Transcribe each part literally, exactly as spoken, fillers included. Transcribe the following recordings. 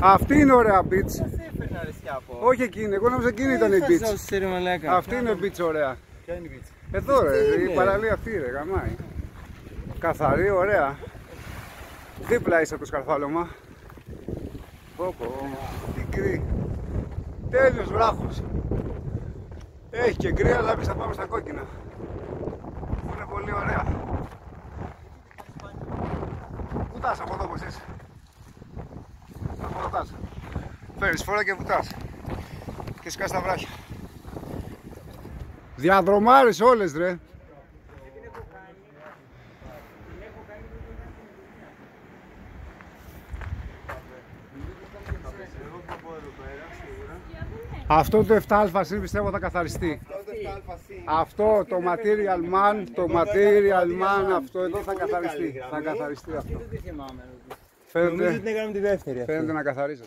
Αυτή είναι ωραία beach. Σας έφερνα ρε σκιάπο. Όχι εκείνη, εγώ νόμιζα εκείνη ήταν η beach. Αυτή είναι beach ωραία. Ποια είναι η beach? Εδώ ρε, η παραλία αυτή ρε, γαμάει. Καθαρή, ωραία. Δίπλα είσαι από το σκαρφάλωμα. Πω πω, μικρή. Τέλειος βράχος. Έχει και κρύα, αλλά εμείς θα πάμε στα κόκκινα. Είναι πολύ ωραία. Βουτάς από εδώ πως είσαι. Από εδώ τάς. Φέρεις φορά και βουτάς. Και σκάς τα βράχια. Διαδρομάρες όλες ρε. Αυτό το επτά α συν πιστεύω θα καθαριστεί. Αυτό το material man, το material man, αυτό εδώ θα καθαριστεί. Θα καθαριστεί αυτό. Φαίνεται να καθαρίζεται.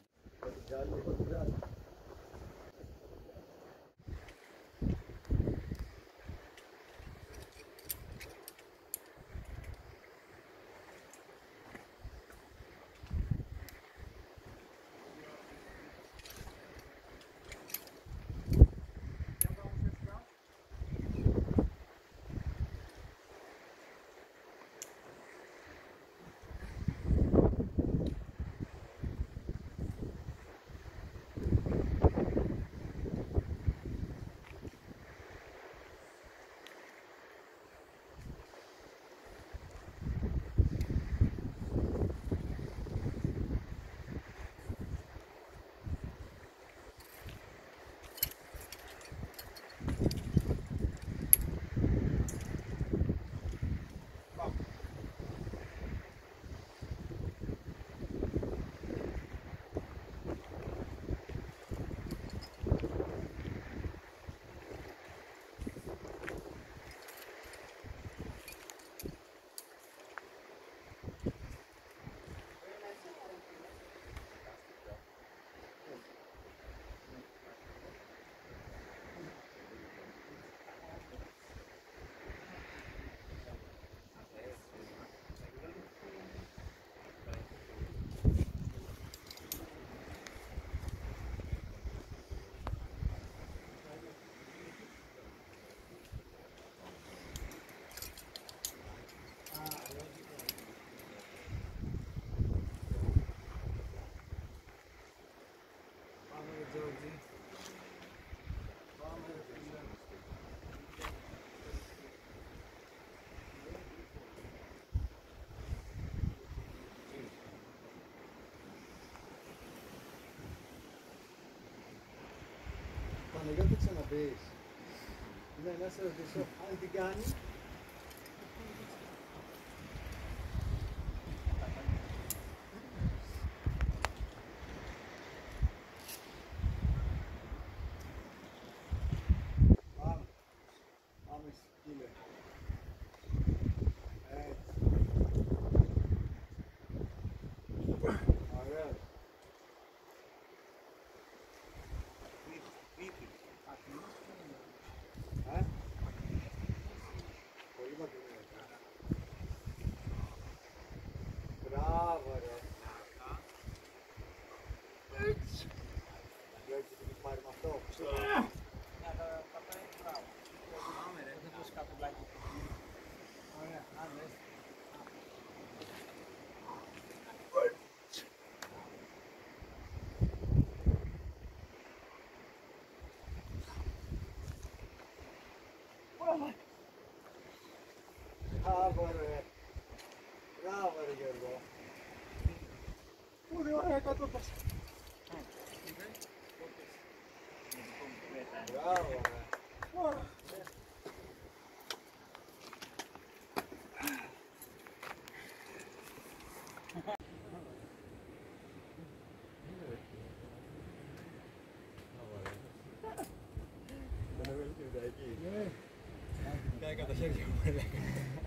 Γιατί το ξαναπείς. Ναι, να σε ρωτήσω, αν την κάνει. Πάμε. Πάμε σκύλε. Έτσι. Ωραία. Ε? Πολύ μακρινή. Μπράβο ρε. Έτσι. Βλέπεις ότι έχει πάρει με αυτό. Ναι, θα πάει μπράβο. Πάμε ρε, δεν μπορείς κάτω λάκι. Ωραία, άντε. Μπράβο ρε. Μπράβο ρε Γιώργο. Πολύ ωραία κατόπασα. Μπράβο ρε. Κάει κατά χέρια μου.